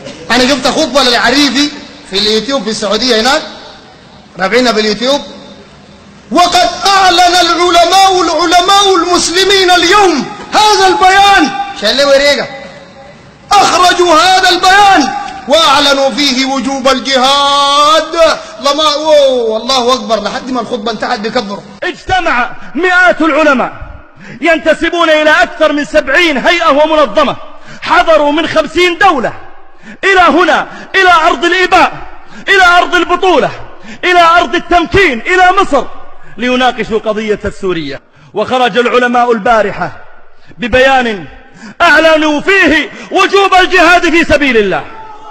أنا شفت خطبة للعريفي في اليوتيوب في السعودية هناك، رافعينها في اليوتيوب، وقد أعلن العلماء المسلمين اليوم هذا البيان، شال وريقة، أخرجوا هذا البيان وأعلنوا فيه وجوب الجهاد. والله أكبر، لحد ما الخطبة انتهت بكبروا. اجتمع مئات العلماء ينتسبون إلى أكثر من 70 هيئة ومنظمة، حضروا من 50 دولة إلى هنا، إلى أرض الإباء، إلى أرض البطولة، إلى أرض التمكين، إلى مصر، ليناقشوا قضية السورية. وخرج العلماء البارحة ببيان أعلنوا فيه وجوب الجهاد في سبيل الله.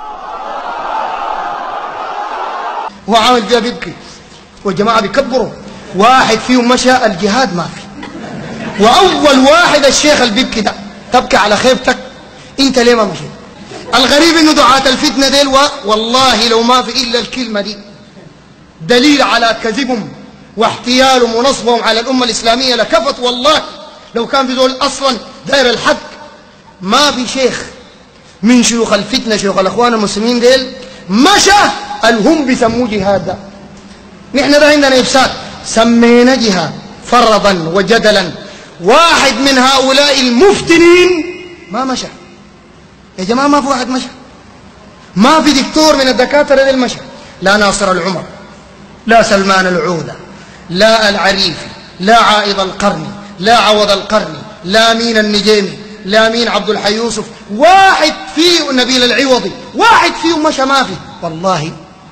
هو عامل فيها بيبكي والجماعة بيكبروا، واحد فيهم مشى الجهاد ما في، وأول واحد الشيخ البيبكي ده، تبكي على خيبتك أنت ليه ما مشيت؟ الغريب إنه دعاة الفتنة ديل والله لو ما في إلا الكلمة دي دليل على كذبهم واحتيالهم ونصبهم على الأمة الإسلامية لكفت. والله لو كان في دول أصلا داير الحق، ما في شيخ من شيوخ الفتنة شيوخ الأخوان المسلمين ديل مشى الهم بيسموه جهاد ده. نحن ده عندنا إفساد، سمينا جهاد فرضا وجدلا. واحد من هؤلاء المفتنين ما مشى يا جماعة، ما في واحد مشى، ما في دكتور من الدكاترة ديل مشى، لا ناصر العمر، لا سلمان العودة، لا العريفي، لا عائض القرني، لا عوض القرني، لا مين النجيمي، لا مين عبد الحي يوسف، واحد فيه نبيل العوضي، واحد فيهم مشى ما في. والله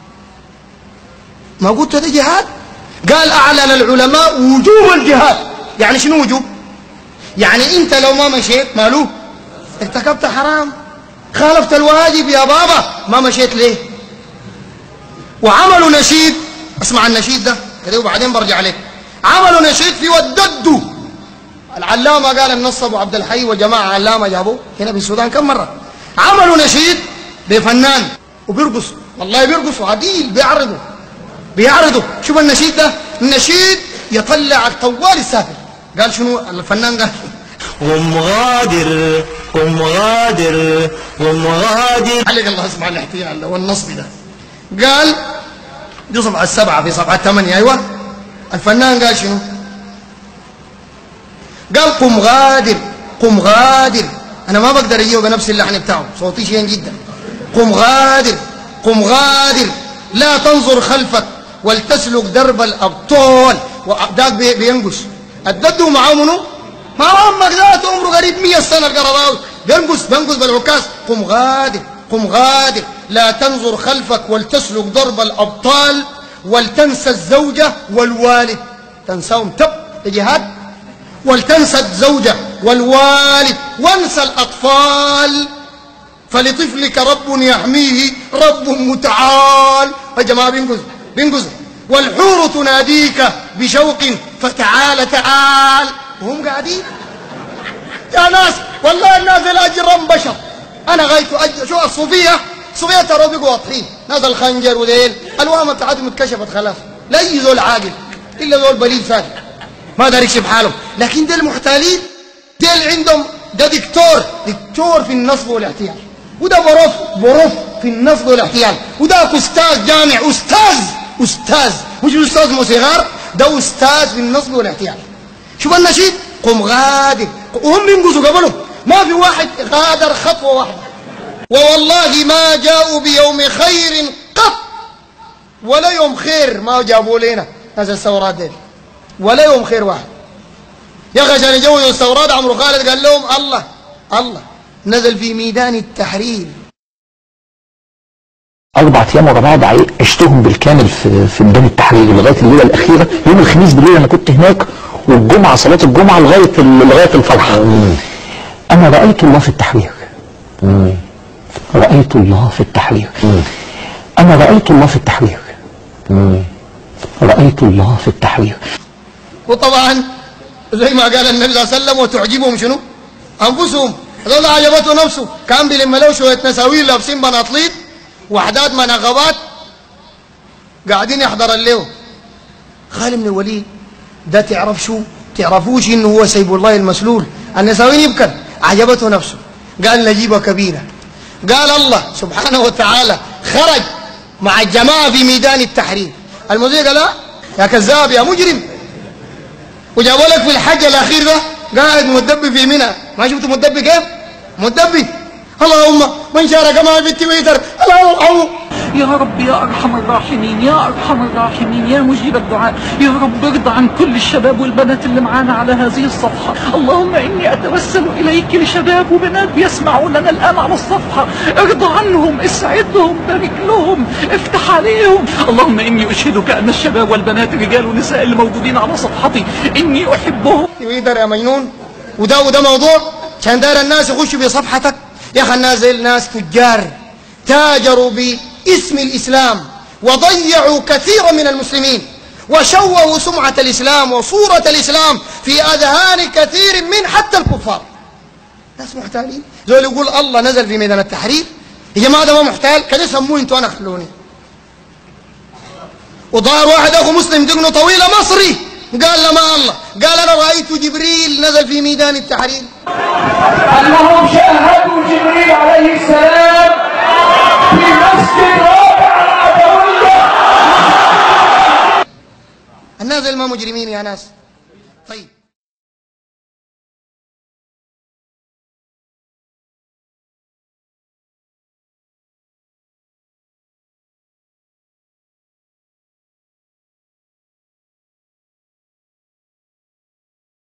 ما قلت هذا جهاد؟ قال أعلن العلماء وجوب الجهاد. يعني شنو وجوب؟ يعني أنت لو ما مشيت مالو ارتكبت حرام، خالفت الواجب يا بابا، ما مشيت ليه؟ وعملوا نشيد، اسمع النشيد ده كده وبعدين برجع عليك. عملوا نشيد في وددوا العلامة، قال النص أبو عبد الحي وجماعة علامة جابوه هنا في السودان كم مرة. عملوا نشيد بفنان وبيرقصوا، والله بيرقصوا عديل، بيعرضوا. شوف النشيد ده، النشيد يطلع الطوال السافر. قال شنو الفنان؟ قال قم غادر قم غادر قم غادر. عليك الله، اسمع الاحتيال والنصب ده. قال دي صفحة 7 في صفحة 8. أيوة الفنان قال شنو؟ قال قم غادر قم غادر. أنا ما بقدر أجيبه بنفس اللحن بتاعه، صوتي شين جدا. قم غادر قم غادر، لا تنظر خلفك ولتسلك درب الأبطال. وذاك بينقص الدد معاه منو؟ ما عمك ذات عمره قريب 100 سنة القرضاوي، بينقص بالعكاز. قم غادر قم غادر، لا تنظر خلفك ولتسلك درب الأبطال، ولتنسى الزوجة والوالد. تنساهم تب جهاد. ولتنسى الزوجة والوالد وانسى الأطفال، فلطفلك رب يحميه رب متعال. يا جماعة بينقذ. والحور تناديك بشوق فتعال تعال، وهم قاعدين يا ناس. والله الناس الأجرم بشر. أنا غايته شو الصوفية ترى بيقوا واضحين، ناس الخنجر وديل الوامة بتاعتهم اتكشفت خلاص، لا يجي ذول عاقل إلا ذول بليد ساكت ما داري يكشف حالهم. لكن ديل محتالين، ديل عندهم ده دكتور في النصب والاحتيال، وده بروف في النصب والاحتيال، وده أستاذ جامع، أستاذ مش أستاذ موسيقار، ده أستاذ في النصب والاحتيال. شوف النشيد قم غادر، وهم بينقذوا قبلهم، ما في واحد غادر خطوة واحدة. ووالله ما جاءوا بيوم خير قط، ولا يوم خير ما جابوا لنا ناس الثورات دي، ولا يوم خير واحد. يا أخي عشان يجوزوا الثورات عمرو خالد قال لهم الله نزل في ميدان التحرير. 4 أيام ورا بعض عشتهم بالكامل في ميدان التحرير لغايه الليله الاخيره. يوم الخميس بالليل انا كنت هناك، والجمعه صلاه الجمعه لغايه الفرحه. انا رايت الله في التحرير. رأيت الله في التحرير. أنا رأيت الله في التحرير. رأيت الله في التحرير. وطبعا زي ما قال النبي صلى الله عليه وسلم وتعجبهم شنو؟ أنفسهم. هذول عجبته نفسه، كان بيلم له شوية نساويل لابسين بناطليط وحدات مناغبات قاعدين يحضر الليو. خالد بن الوليد ده تعرفوش إنه هو سيف الله المسلول. النساوين يبكر، عجبته نفسه، قال نجيبه كبيرة قال الله سبحانه وتعالى خرج مع الجماعة في ميدان التحرير. المذيع قال لا يا كذاب يا مجرم، وجابوا لك في الحج الأخير ده قاعد مدبي في منى. ما شفت مدبي كيف؟ مدبي. اللهم من شارك معي في التويتر الله يرحمه. يا رب يا أرحم الراحمين، يا أرحم الراحمين، يا مجيب الدعاء، يا رب ارضى عن كل الشباب والبنات اللي معانا على هذه الصفحة. اللهم إني أتوسل إليك لشباب وبنات بيسمعوننا الآن على الصفحة، ارضى عنهم، اسعدهم، بارك لهم، افتح عليهم. اللهم إني أشهدك أن الشباب والبنات رجال ونساء اللي موجودين على صفحتي إني أحبهم. تويتر يا مجنون، وده موضوع عشان دار الناس يخشوا في صفحتك. يا أخي الناس زي الناس تجار تاجروا باسم الإسلام وضيعوا كثيرا من المسلمين وشوهوا سمعة الإسلام وصورة الإسلام في أذهان كثير من حتى الكفار. ناس محتالين. زول يقول الله نزل في ميدان التحرير. يا جماعة ده ما محتال، كده سموه انتوا أنا خلوني. وظهر واحد أخو مسلم دقنه طويلة مصري قال لما الله قال أنا رأيت جبريل نزل في ميدان التحرير. أنهم شاهدوا جبريل عليه السلام في مسجد رابع العدوية. الناس ما مجرمين يا ناس. طيب